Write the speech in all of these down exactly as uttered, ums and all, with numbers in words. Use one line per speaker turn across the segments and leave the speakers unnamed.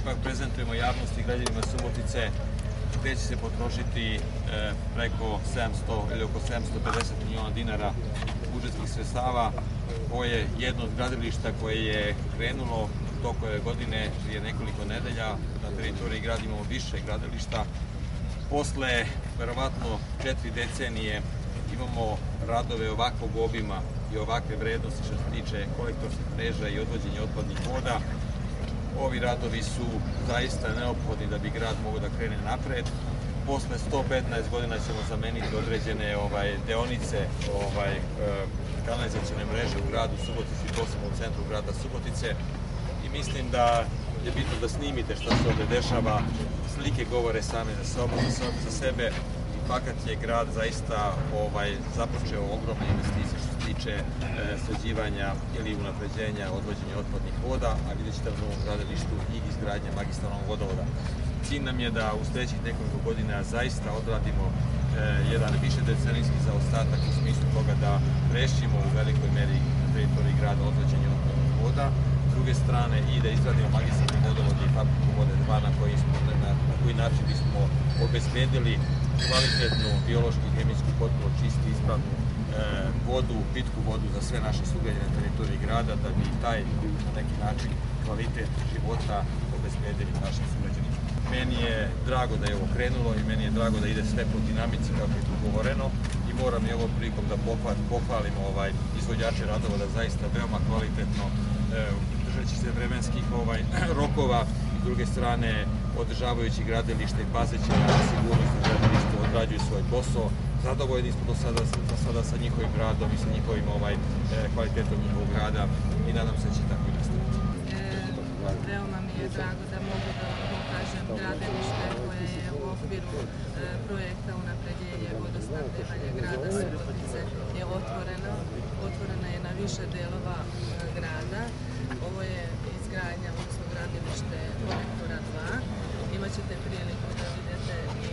ipak prezentujemo javnosti i građanima Subotice gde će se potrošiti preko sedamsto ili oko sedamsto pedeset miliona dinara budžetskih sredstava. Ovo je jedno od gradilišta koje je krenulo u toku ove godine, prije nekoliko nedelja. Na teritoriji grada imamo više gradilišta. Posle, verovatno, četiri decenije imamo radove ovakvog obima i ovakve vrednosti što se tiče kolektorskih mreža i odvođenja otpadnih voda. Ovi radovi su zaista neophodni da bi grad mogao da krene napred. Posle sto petnaest godina ćemo zameniti određene deonice kanalizacione mreže u gradu Subotici, posebno u centru grada Subotice. I mislim da je bitno da snimite šta se ovde dešava. Slike govore same za sebe. Fakat je grad zaista započeo ogromne investicije što se tiče sređivanja ili unapređenja odvođenja otpadnih voda, a vidjet ćete u novom gradilištu i izgradnja magistralnog vodovoda. Cilj nam je da u sledećih nekoliko godina zaista odradimo jedan višedecenijski zaostatak u smislu toga da rešimo u velikoj meri na teritoriji grada odvođenje otpadnih voda. S druge strane i da izradimo magistralni vodovod i fabriku vode dva na koji način bismo obezbedili kvalitetnu, biološki i hemijski potpuno čistu, ispravnu vodu, pitku vodu za sve naše sugrađane na teritoriji grada, da bi taj na neki način kvalitet života obezbedili našim sugrađanima. Meni je drago da je ovo krenulo i meni je drago da ide sve po dinamici kako je tu govoreno i moram i ovom prilikom da pohvalim izvođače radova da zaista veoma kvalitetno, držeći se vremenskih rokova, i s druge strane održavajući gradilište i pazeći na sigurnost na gradilištu odrađuju svoj posao. Zadovoljni smo do sada sa njihovim radom i sa njihovim kvalitetom njihovog rada i nadam se da će tako i nastaviti.
Veoma mi je drago da mogu da vam pokažem gradilište koje je u okviru projekta unapređenja vodosnabdevanja grada Subotice je otvoreno. Otvorena je na više delova grada. Ovo je izgradnja, odnosno gradilište kolektora dva. Imaćete priliku da vidite i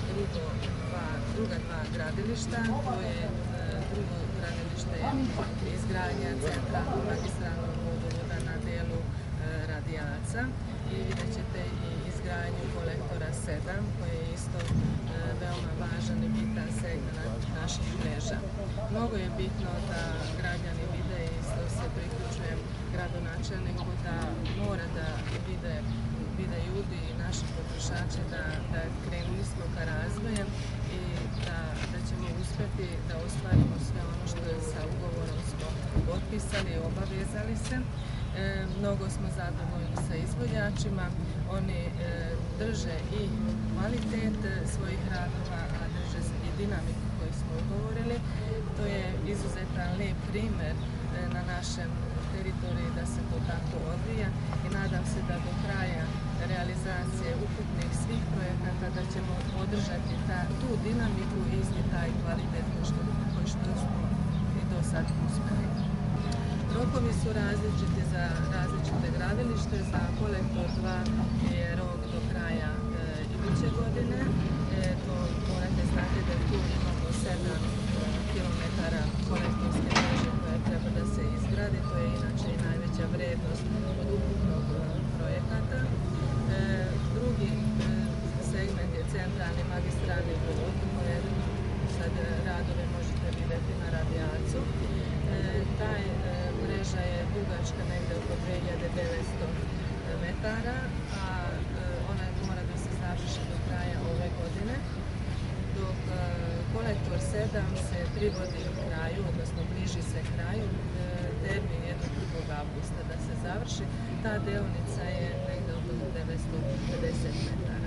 druga dva gradilišta. To je drugo gradilište je izgradnja centralnog magistralnog vodovoda na delu Radijaca i vidjet ćete i izgradnju kolektora sedam koji je isto veoma važan i bitan segment naših mreža. Mnogo je bitno da građani vide i isto se priključujem gradonačelniku da mora da vide ljudi i naši potrošači da krenuli smo ka razvojem i da ćemo uspeti da ostvarimo sve ono što je sa ugovorom smo potpisali i obavezali se. Mnogo smo zadovoljni sa izvođačima, oni drže i kvalitet svojih radova, a drže i dinamiku koju smo ugovorili. To je izuzetan lijep primer na našem teritoriji da se to tako odvija i nadam se da do kraja realizacije ukupnih svih projekata da ćemo održati tu dinamiku i isti taj kvalitet koji što smo i do sad uspeli. Rokovi su različiti za različite gradilište. Za kolektor dva je rok do kraja iduće godine. To morate znati da tu imamo sedam kilometara kolektorske mreže koja treba da se izgradi. To je inače i najveća vrednost od ukupnog projekata. Drugi segment je centralni magistralni vodovod koje sad radove možete vidjeti na Radijacu. Taj mreža je dugačka negde oko dve hiljade devetsto metara, a ona mora da se završi do kraja ove godine, dok kolektor sedam se privodi kraju, odnosno bliži se kraju, termin je do drugog avgusta da se završi. Ta deonica je negde oko devetsto pedeset metara.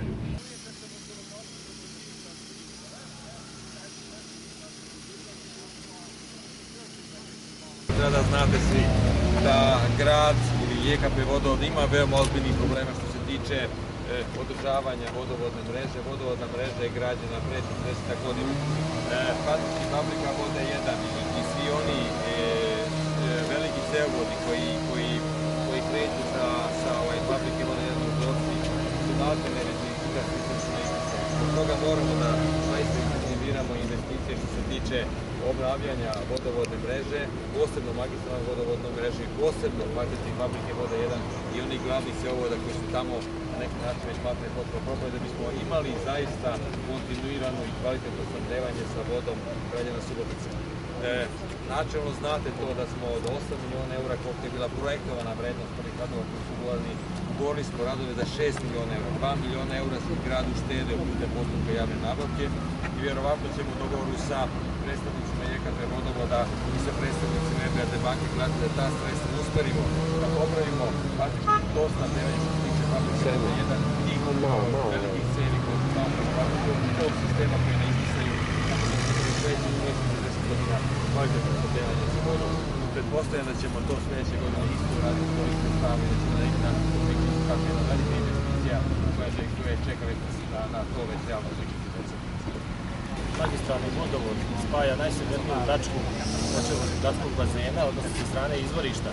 Da znate svi da grad ili J K P vodovod ima veoma ozbiljnih problema što se tiče održavanja vodovodne mreže. Vodovodna mreža je građena pre četrdeset godina. Fabrika vode jedan i svi oni veliki cevovodi koji kreću sa fabrike vode jedan u Zorci su maltene već izgledati. Zbog toga moramo da zaista intenziviramo investicije investicije što se tiče obnavljanja vodovodne mreže, posebno magistralne vodovodne mreže i posebno kvalitetne fabrike Voda jedan i onih glavnih cevovoda koji su tamo na neki način već materijalno potpuno propali, da bismo imali zaista kontinuirano i kvalitetno snabdevanje sa vodom građana Subotice. E, načelno znate to da smo od osam miliona eura koliko je bila projektovana vrednost prvih radova koji su ugovoreni, ugovorili smo radove za šest miliona eura. dva miliona eura se gradu štede u putem postupka javne nabavke i vjerovatno ćemo u dogovoru sa predstavnicima J K P vodovoda i sa predstavnicima E B R D banke gledati da ta sredstva usmerimo, da popravimo praktički to snabdevanje što se tiče fabrike Voda jedan i tih velikih cevi koji su tamo praktički tog sistema koji ne izdisaju sveći u mjesecu deset godina kvalitetno snabdevanje sa vodom. Pretpostavljam da ćemo to sljedeće godine isto raditi svojih sredstava i da ćemo na neki način postići kako jedna velika investicija koja je čekala na, na to već realno odličiti deset.
Magistralni vodovod spaja najsjeverniju tačku gradskog bazena, odnosno sa strane izvorišta,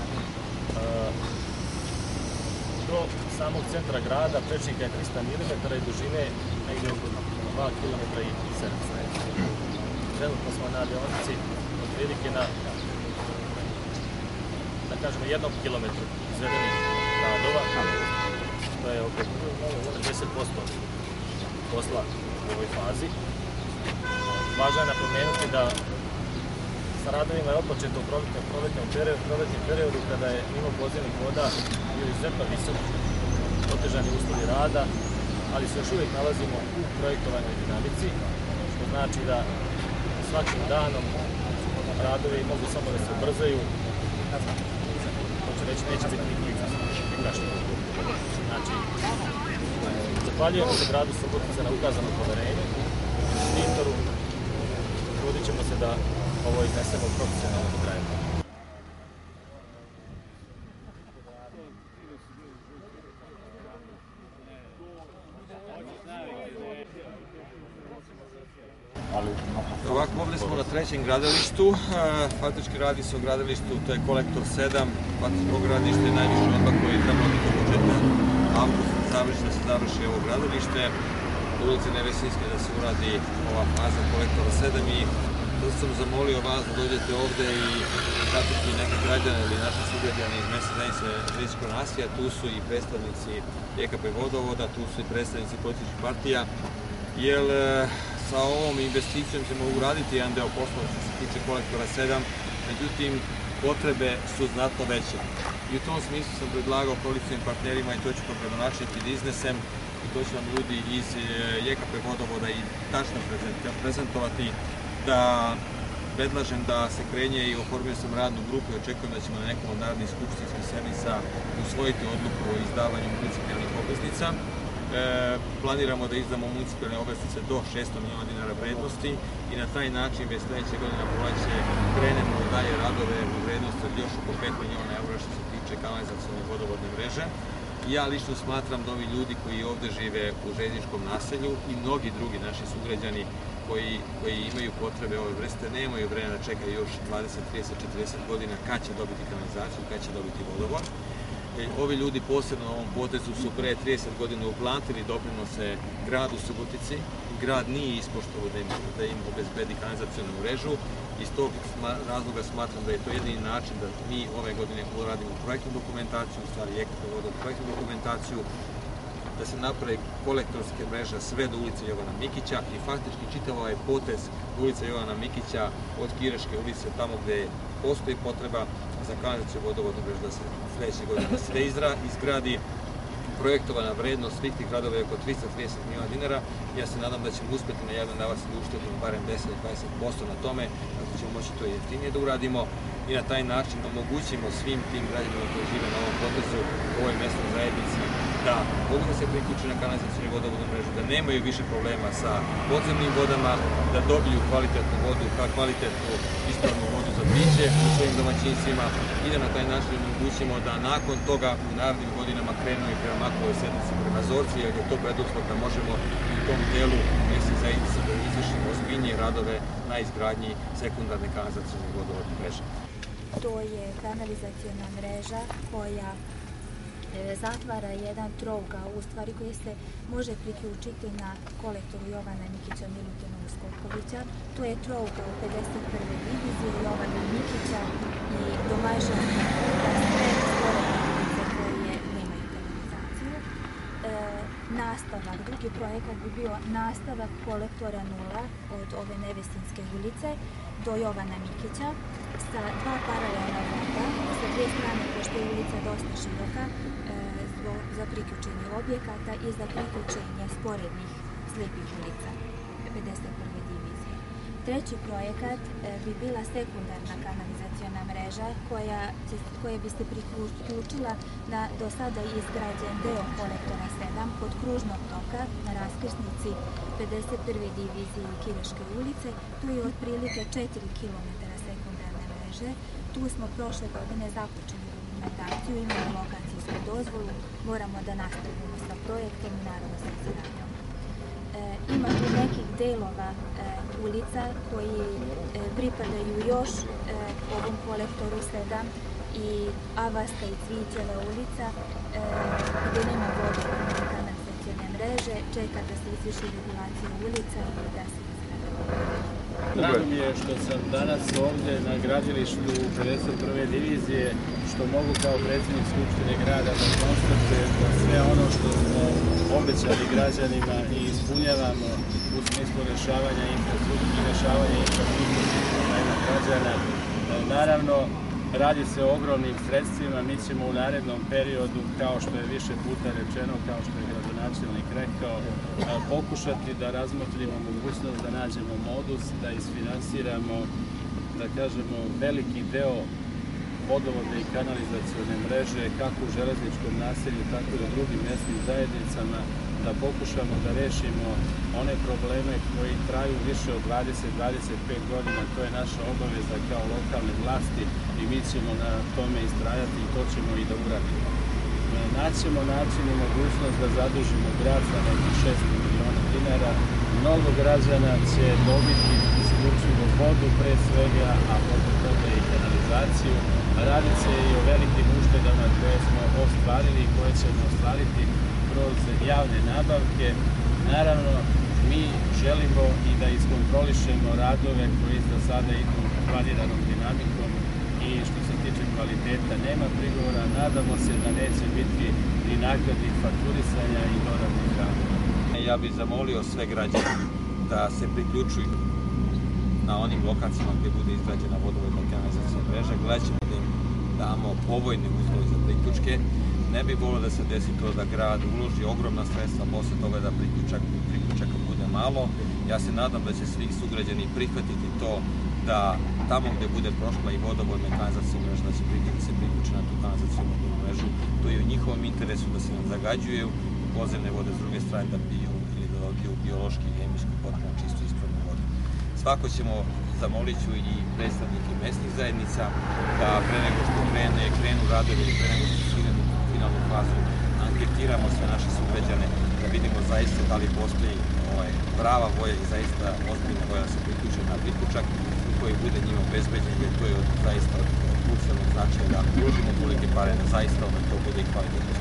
do samog centra grada. Prečnika je trista milimetara i dužine negdje oko dva kilometra i sedamsto. Trenutno smo na deonici otprilike na, da kažemo, jednom kilometru izvedenih radova, što je oko četrdeset posto posla u ovoj fazi. Važno je napomenuti da sa radovima je otpočeto u proletnom periodu kada je nivo podzemnih voda bio izuzetno visok, otežani uslovi rada, ali se još uvijek nalazimo u projektovanoj dinamici, što znači da svakim danom radovi mogu samo da se ubrzaju, hoće reći neće biti nikakvih kašnjenja. Znači, zahvaljujemo se gradu Subotice na ukazano poverenje, investitoru, trudit ćemo se da ovo iznesemo profesionalno do kraja.
Ovako, ovdje smo na trećem gradilištu, faktički radi se o gradilištu, to je kolektor sedam, faktički ovo gradilište je najviše odmah koji je trebalo biti od početka avgusta završi, da se završi ovo gradilište, u ulici Nevesinjske da se uradi ova faza kolektora sedam i zato sam zamolio vas da dođete ovdje i pratiti neke građane ili naše sugrađane iz mesne zajednice Rizičkog naselja. Tu su i predstavnici J K P vodovoda, tu su i predstavnici političkih partija, jer sa ovom investicijom ćemo uraditi jedan deo posla što se tiče kolektora sedam, međutim potrebe su znatno veće. I u tom smislu sam predlagao koalicijskim partnerima i to ću kao gradonačelnik da iznesem i to će nam ljudi iz J K P vodovoda i tačno prezentovati, da predlažem da se krenje i oformio sam radnu grupu i očekujem da ćemo na nekom od narednih skupštinskih sednica usvojiti odluku o izdavanju municipalnih obveznica. E, planiramo da izdamo municipalne obveznice do šesto miliona dinara vrednosti i na taj način već sljedeće godine proleće krenemo u dalje radove u vrednosti od još oko pet miliona eura što se tiče kanalizacione vodovodne mreže. Ja lično smatram da ovi ljudi koji ovdje žive u željezničkom naselju i mnogi drugi naši sugrađani koji, koji imaju potrebe ove vrste nemaju vremena da čekaju još dvadeset, trideset, četrdeset godina kad će dobiti kanalizaciju, kad će dobiti vodovod. Ovi ljudi posebno na ovom potezu su pre trideset godina uplatili doprinose gradu Subotici. Grad nije ispoštovao da im, da im obezbedi kanalizacionu mrežu. Iz tog razloga smatram da je to jedini način da mi ove godine uradimo projektnu dokumentaciju, u stvari J K P vodovoda projektnu dokumentaciju, da se napravi kolektorske mreža sve do ulice Jovana Mikića i faktički čitav ovaj potez ulice Jovana Mikića od Kireške ulice tamo gdje postoji potreba za kanalizaciju vodovodnu mrežu da se sljedeće godine sve izgradi. Projektovana vrednost svih tih radova je oko trista trideset miliona dinara. Ja se nadam da ćemo uspjeti na javnoj nabavci da uštedimo barem deset do dvadeset posto na tome, kako ćemo moći to jeftinije da uradimo i na taj način omogućimo svim tim građanima koji žive na ovom potezu, u ovoj mesnoj zajednici, da mogu da se priključe na kanalizacionu i vodovodnu mrežu, da nemaju više problema sa podzemnim vodama, da dobiju kvalitetnu vodu, kvalitetnu ispravnu vodu za piće u svojim domaćinstvima i da na taj način omogućimo da nakon toga u narednim godinama krenu i prema Makovoj sednici prema Zorci, jer je to preduslov da možemo u tom delu mesne zajednice da izvršimo ozbiljnije radove na izgradnji sekundarne kanalizacione i vodovodne mreže.
To je kanalizaciona mreža koja zatvara jedan trougao, u stvari koji se može priključiti na kolektoru Jovana Mikića Milutina Uskokovića. To je trougao pedeset prve divizije Jovana Mikića i domažan za sve sporedne ulice koje nemaju kanalizaciju. E, nastavak, drugi projekat bi bio nastavak kolektora nula od ove Nevesinske ulice do Jovana Mikića sa dva paralelna voda sa dvije strane, pošto je ulica dosta široka, e, za priključenje objekata i za priključenje sporednih slijepih ulica pedeset prve divizije. Treći projekat e, bi bila sekundarna kanalizaciona mreža koja, će, koja bi se priključila na do sada izgrađen deo kolektora sedam kod kružnog toka na raskrsnici pedeset prve divizije i Kireške ulice. Tu je otprilike četiri kilometra sekundarne mreže. Tu smo prošle godine započeli dokumentaciju, imamo lokacijsku dozvolu, moramo da nastavimo sa projektom i naravno sa izgradnjom. E, ima tu nekih delova e, ulica koji e, pripadaju još e, ovom kolektoru sedam i Avaska i Cvićeva ulica e, gdje nema vodovodne kanalizacione mreže, čeka da se izvrši regulacija ulica i da se izgrade.
Drago mi je što sam danas ovdje na gradilištu pedeset prve divizije, što mogu kao predsjednik Skupštine grada da konstatujem da sve ono što smo obećali građanima i ispunjavamo u smislu rješavanja infrastrukturnih problema građana. Naravno, radi se o ogromnim sredstvima, mi ćemo u narednom periodu, kao što je više puta rečeno, kao što je gradonačelnik rekao, pokušati da razmotrimo mogućnost da nađemo modus, da isfinansiramo, da kažemo, veliki deo vodovodne i kanalizacione mreže, kako u železničkom naselju, tako i u drugim mjesnim zajednicama, da pokušamo da rešimo one probleme koji traju više od dvadeset do dvadeset pet godina. To je naša obaveza kao lokalne vlasti i mi ćemo na tome istrajati i to ćemo i da uradimo. Naćemo način i mogućnost da zadužimo grad za nekih šest miliona dinara. Mnogo građana će dobiti isključivo vodu pre svega, a posle toga i kanalizaciju. Radi se i o velikim uštedama koje smo ostvarili i koje ćemo ostvariti kroz javne nabavke. Naravno, mi želimo i da iskontrolišemo radove koji do sada idu planiranom dinamikom i što se tiče kvaliteta nema prigovora. Nadamo se da neće biti ni naknadnih fakturisanja i dodatnih radova.
Ja bih zamolio sve građane da se priključuju na onim lokacijama gdje bude izgrađena vodovodna i kanalizacijska mreža. Gledat ćemo da im damo povoljne uslove za priključke. Ne bi volio da se desi to da grad uloži ogromna sredstva, posle toga da priključak, priključaka bude malo. Ja se nadam da će svi sugrađani prihvatiti to da tamo gdje bude prošla i vodovodna i kanalizacijska mreža, da će se priključiti na tu kanalizacijonu mrežu. To je u njihovom interesu da se nam zagađuju podzemne vode s druge strane, da piju ili da dobiju biološki i hemijsku potpuno čistu ispravnu vodu. Svako ćemo, zamolit ću i predstavnike mesnih zajednica da pre nego što krene, krenu radovi ili pre nego što su idemo u finalnu fazu, anketiramo sve naše sugrađane da vidimo zaista da li postoji ovaj, prava volja i zaista ozbiljna volja da se priključe na priključak koji bude njima obezbeđen, jer to je od, zaista od krucijalnog značaja da uložimo tolike pare da zaista onda to bude i kvalitetno.